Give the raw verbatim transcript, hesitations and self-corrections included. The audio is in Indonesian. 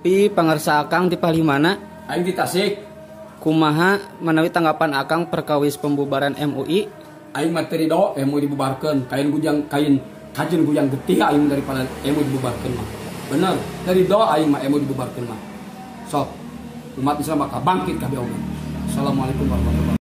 Pi pangarsa Akang di Palimana. Aing di Tasik. Kumaha menawi tanggapan Akang perkawis pembubaran M U I? Aing materi do M U I dibubarkan. Kain gujang kain kajen gujang getih aing daripada M U I dibubarkan mah. Bener, dari do aing mah M U I dibubarkan mah. Sok umat Islam bakal bangkit kabeh oge. Assalamualaikum warahmatullahi wabarakatuh.